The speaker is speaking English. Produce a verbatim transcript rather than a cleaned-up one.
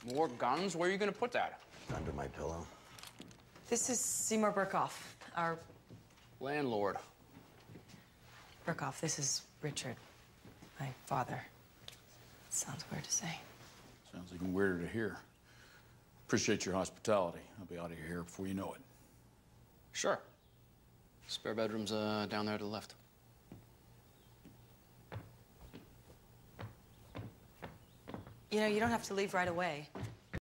More guns? Where are you gonna put that? Under my pillow. This is Seymour Burkhoff, our Landlord. Burkhoff. This is Richard, my father. Sounds weird to say. Sounds even weirder to hear. Appreciate your hospitality. I'll be out of your hair before you know it. Sure. Spare bedroom's uh, down there to the left. You know, you don't have to leave right away.